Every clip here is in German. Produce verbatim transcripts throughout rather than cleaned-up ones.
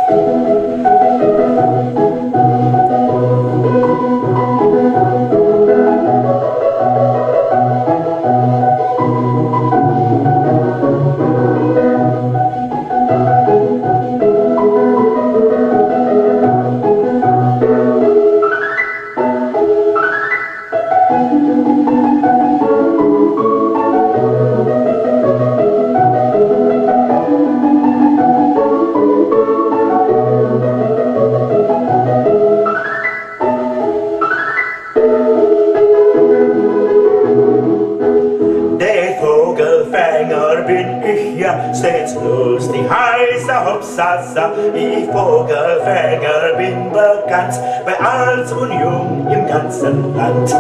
Vogelfänger bin ich ja, stets lustig, heißer Hopsasa. Ich Vogelfänger bin bekannt, bei alt und jung im ganzen Land.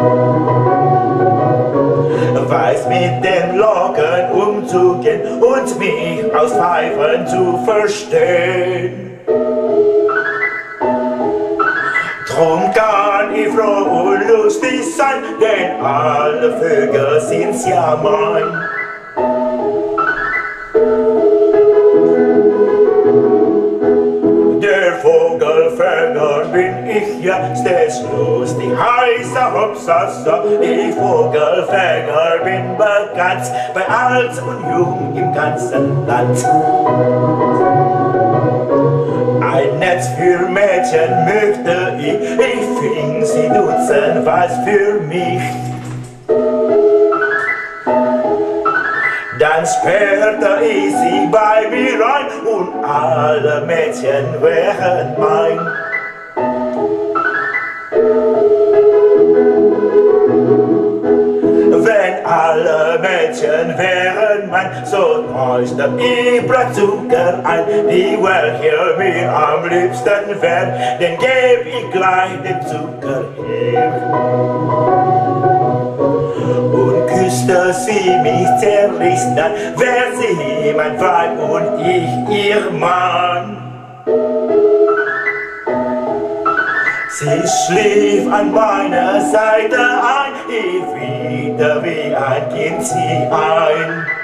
Weiß mit den Locken umzugehen und mich aus Pfeifen zu verstehen. Drum kann ich froh und lustig sein, denn alle Vögel sind's ja mein. Der Vogelfänger bin ich ja, stets lustig, heißer Hopsasa. Ich Vogelfänger bin bekannt, bei alt und jung im ganzen Land. Ein Netz für Mädchen möchte ich, ich fing sie dutzendweise für mich. Dann sperrte ich sie bei mir rein und alle Mädchen wären mein. Wenn alle Mädchen wären mein, so täuschte ich Zucker ein, die welche mir am liebsten wär, den geb ich gleich den Zucker her. Und küsste sie mich zärtlichst, dann wär sie mein Weib und ich ihr Mann. Sie schlief an meiner Seite ein, ich wieder wie ein Kind sie ein.